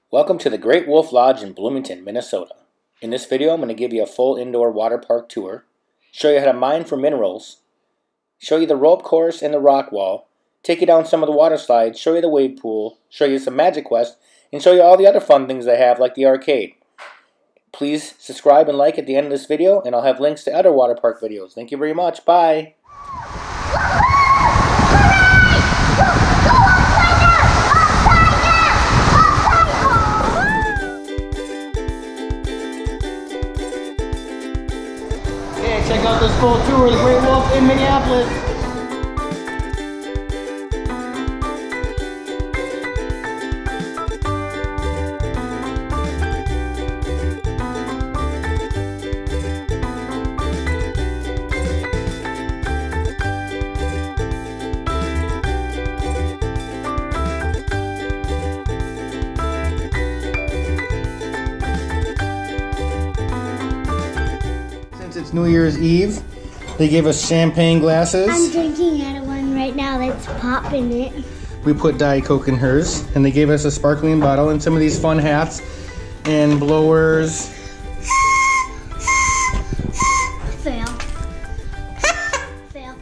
Welcome to the Great Wolf Lodge in Bloomington, Minnesota. In this video, I'm going to give you a full indoor water park tour, show you how to mine for minerals, show you the rope course and the rock wall, take you down some of the water slides, show you the wave pool, show you some MagiQuest, and show you all the other fun things they have like the arcade. Please subscribe and like at the end of this video, and I'll have links to other water park videos. Thank you very much. Bye! Check out this full tour of the Great Wolf in Minneapolis. It's New Year's Eve. They gave us champagne glasses. I'm drinking out of one right now that's popping it. We put Diet Coke in hers, and they gave us a sparkling bottle and some of these fun hats and blowers. Fail. Fail.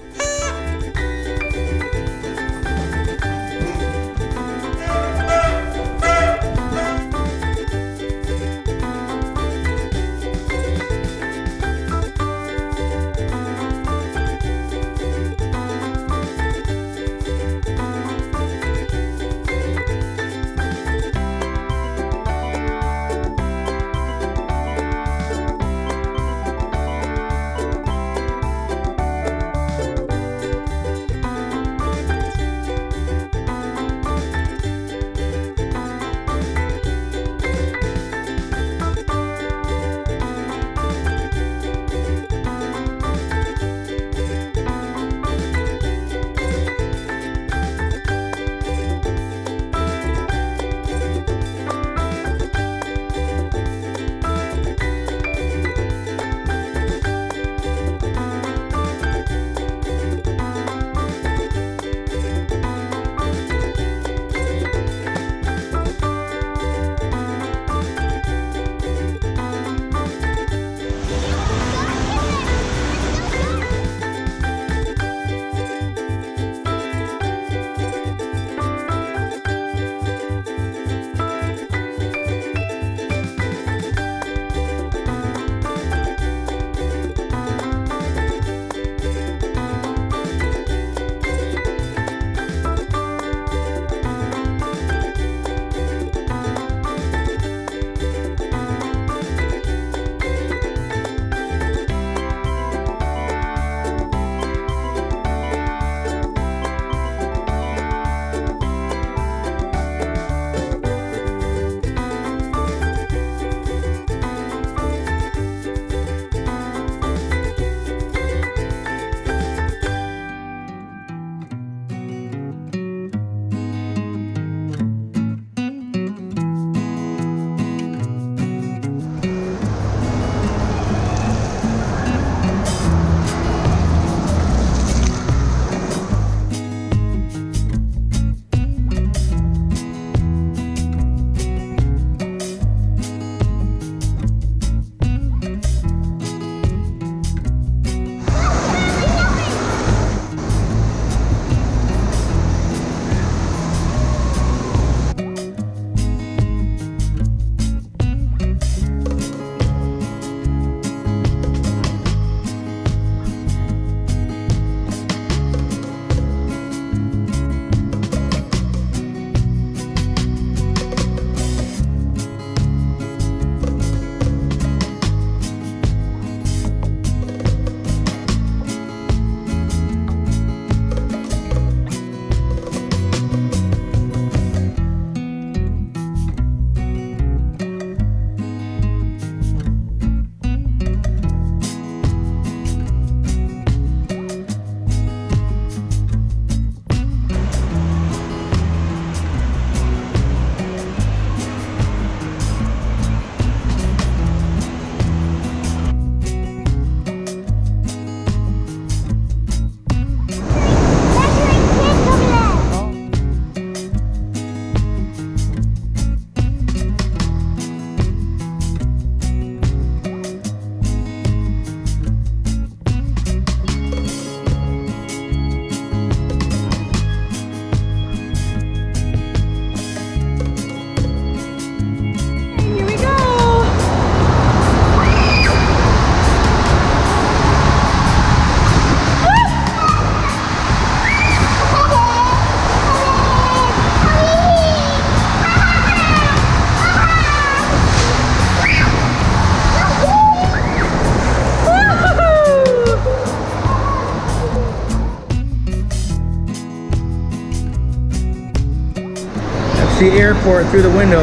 the airport through the window.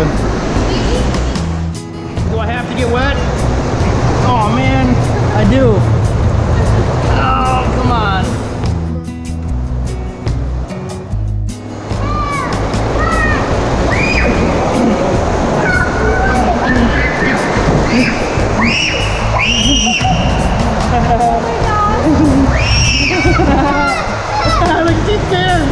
Do I have to get wet? Oh man, I do. Oh, come on. Like she's scared.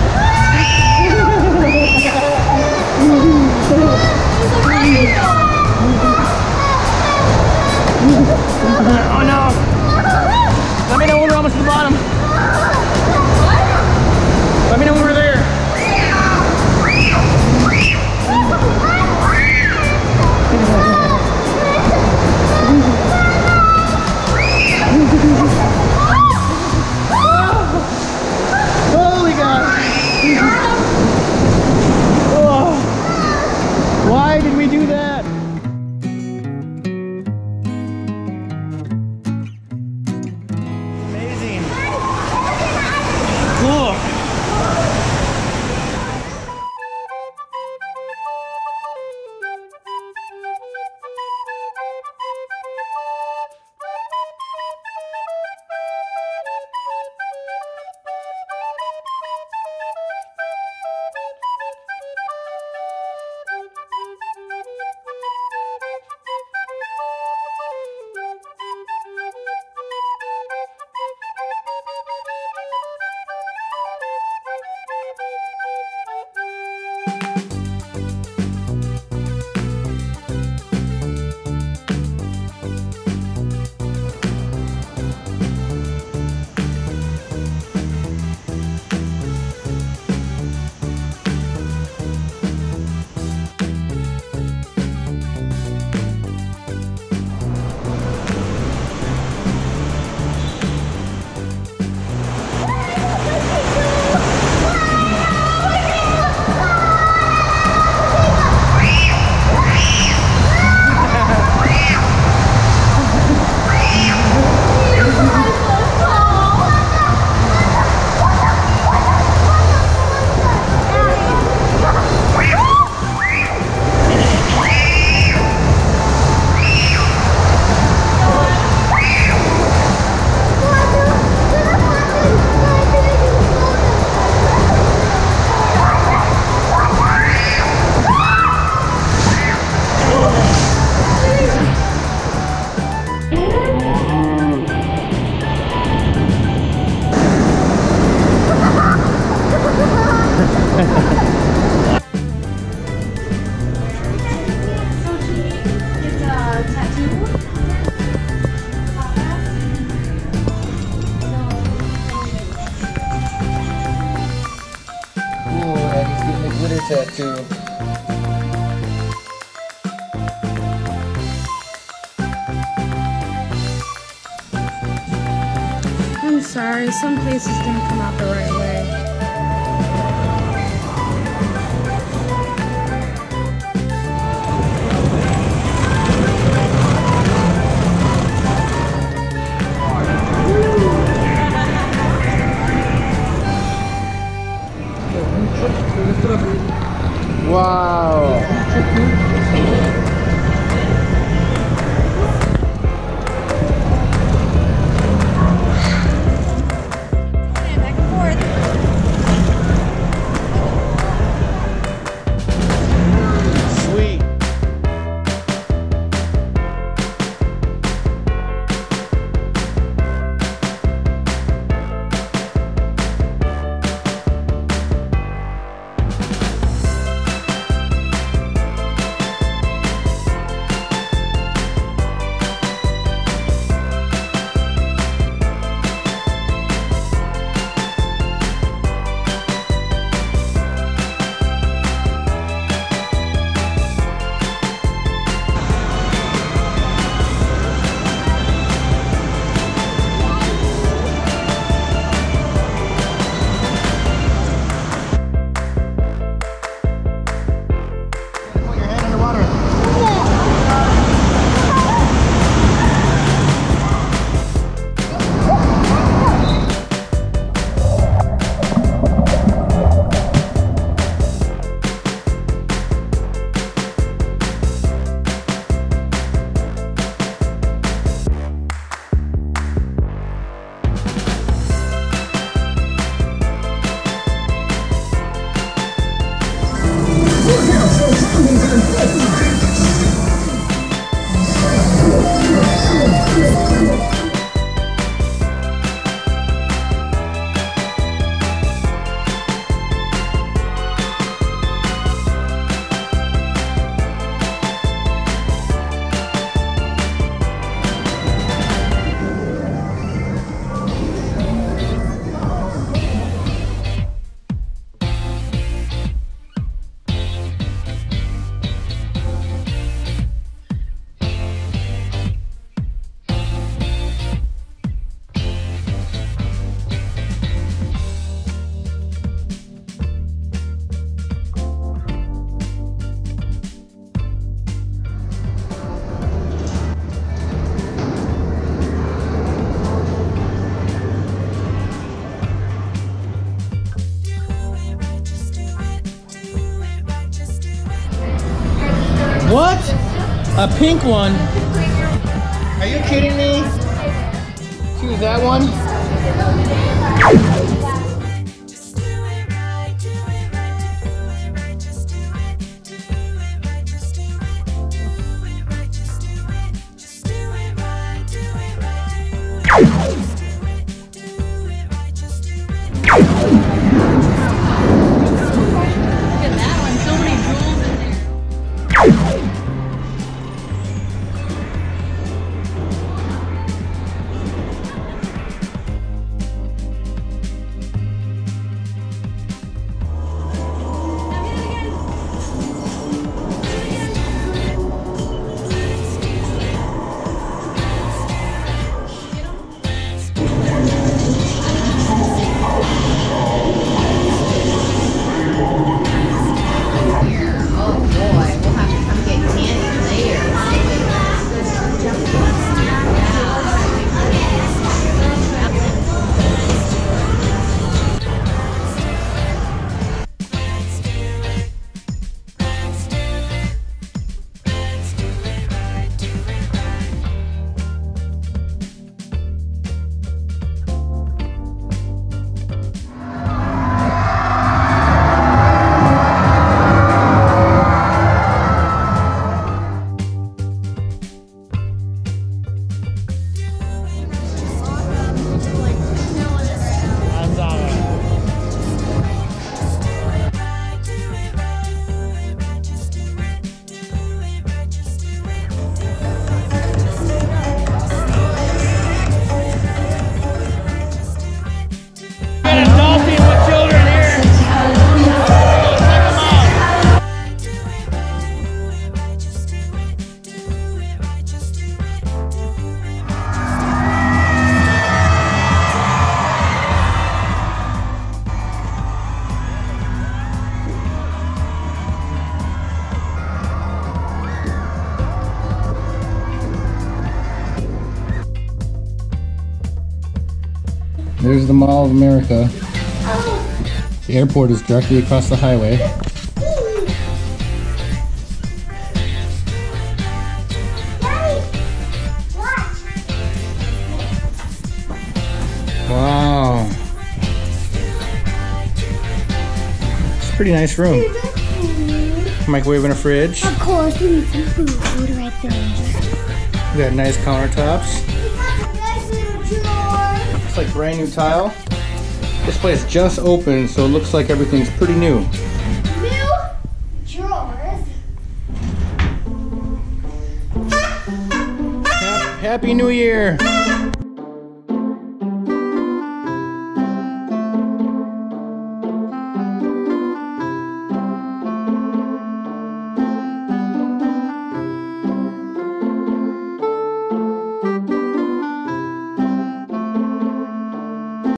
Oh no! Let me know when we're almost to the bottom. Let me know when we're there. Holy God! Oh. Why did we do that? Amazing. Cool. Tattoo. I'm sorry, some places didn't come out the right way. Wow. Back and forth. What? A pink one? Are you kidding me? Choose that one? There's the Mall of America. The airport is directly across the highway. Wow. It's a pretty nice room. Microwave and a fridge. Of course, we need some food right there. We got nice countertops. We got a nice little drawer. Looks like brand new tile. This place just opened, so it looks like everything's pretty new. New drawers. Happy New Year!